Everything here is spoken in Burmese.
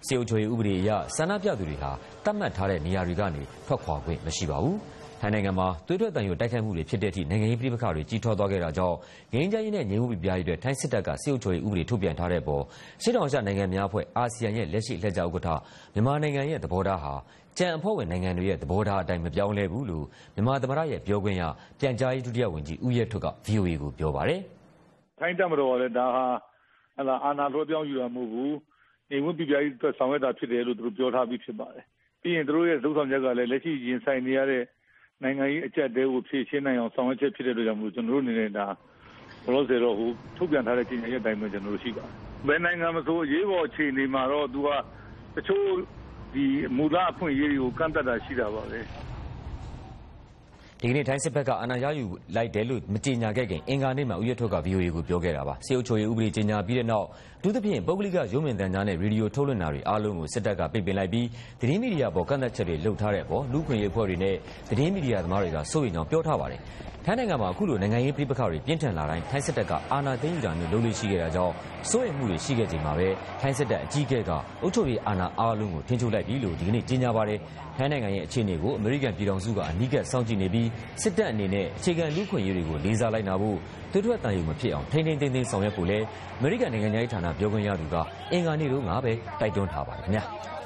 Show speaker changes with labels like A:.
A: စေအုပ်ချုပ်ရေးဥပဒေအရဆန္ဒပြသူတွေဟာတတ်မှတ်ထားတဲ့နေရာတွေကနေထွက်ခွာခွင့်မရှိပါဘူး။ထိုင်းနိုင်ငံမှာသွေးထွက်သံယိုတိုက်ခိုက်မှုတွေဖြစ်တဲ့အထိနိုင်ငံရေးပြဿနာတွေကြီးထွားသွားခဲ့တာကြောင့်ငြိမ်းချမ်းရေးနဲ့ငြိမ်းမှုပြပြရေးအတွက်ထိုင်းစစ်တပ်ကစေအုပ်ချုပ်ရေးဥပဒေထုတ်ပြန်ထားတဲ့ပေါ်ရှေ့တောင်အာရှနိုင်ငံများအဖွဲ့အာဆီယံရဲ့လက်ရှိအလှည့်ကျဥက္ကဋ္ဌမြန်မာနိုင်ငံရဲ့သဘောထားဟာကျန်အဖွဲ့ဝင်နိုင်ငံတွေရဲ့သဘောထားအတိုင်းမပြောင်းလဲဘူးလို့မြန်မာသမ္မတရဲ့ပြောခွင့်ရပြန်ကြားရေးဒုတိယဝန်ကြီးဦးရဲထွဋ်က VOA ကိုပြောပါတယ်
B: ။ထိုင်းတပ်မတော်ကလည်းဒါဟာအာဏာလွှဲပြောင်းယူတာမဟုတ်ဘူး။ငြိမ်းမှုပြပြရေးအတွက်ဆောင်ရွက်တာဖြစ်တယ်လို့သူတို့ပြောထားပြီးဖြစ်ပါတယ်။ပြီးရင်သူတို့ရဲ့လုပ်ဆောင်ချက်ကလည်းလက်ရှိရင်ဆိုင်နေရတဲ့နိုင်ငံရေးအကျပ်တဲကိုဖြည့်ရှင်းနိုင်အောင်ဆောင်ရွက်ချက်ဖြစ်တဲ့အတွက်ကြောင့်ကျွန်တော်တို့အနေနဲ့ဒါဘလို့ဆိုတော့ထုတ်ပြန်ထားတဲ့ကြေညာချက်အတိုင်းပဲကျွန်တော်တို့ရှိပါတယ်။ဘယ်နိုင်ငံမဆိုအရေးပေါ်အခြေအနေမှာတော့သူကတချို့ဒီမူလအဖွင့်အရေးတွေကိုကန့်သတ်တာရှိတာပါပဲ။
A: ဒီကနေ့ထိုင်းစစ်ဘက်ကအာဏာရယူလိုက်တယ်လို့မကြေညာခဲ့ခင်အင်္ဂါနေ့မှာဦးရထွဋ်က VOA ကိုပြောခဲ့တာပါ။စေအုပ်ချုပ်ရေးဥပဒေကြေညာပြီးတဲ့နောက်အထူးသဖြင့်ပုဂ္ဂလိကရုပ်မြင်သံကြားနဲ့ရေဒီယိုထုတ်လွှင့်တာတွေအားလုံးကိုစစ်တပ်ကပိတ်ပင်လိုက်ပြီးသတင်းမီဒီယာပေါ်ကန့်သတ်ချက်တွေလုပ်ထားတဲ့အပေါ်လူ့အခွင့်အရေးအဖွဲ့တွေနဲ့သတင်းမီဒီယာသမားတွေကစိုးရိမ်ကြောင်းပြောထားပါတယ်။ထိုင်းနိုင်ငံမှာအခုလိုနိုင်ငံရေးပြဿနာတွေပြင်းထန်လာတိုင်းထိုင်းစစ်တပ်ကအာဏာသိမ်းယူတာမျိုးလုပ်လို့ရှိခဲ့တာကြောင့်စိုးရိမ်မှုတွေရှိခဲ့ချိန်မှာပဲထိုင်းစစ်တပ်အကြီးအကဲကအုပ်ချုပ်ရေးအာဏာအားလုံးကိုထိန်းချုပ်လိုက်ပြီလို့ဒီကနေ့ကြေညာပါတယ်။ထိုင်းနိုင်ငံရဲ့အခြေအနေကိုအမေရိကန်ပြည်ထောင်စုကအနီးကပ်စောင့်ကြည့်နေပြီးစစ်တပ်အနေနဲ့အခြေခံလူ့အခွင့်အရေးတွေကိုလေးစားလိုက်နာဖို့သွေးထွက်သံယိုမဖြစ်အောင်ထိန်းသိမ်းဆောင်ရွက်ဖို့လဲအမေရိကန်နိုင်ငံသားဌာနပြောခွင့်ရသူကအင်္ဂါနေ့တုန်းကပဲတိုက်တွန်းထားပါတယ်ခင်ဗျာ။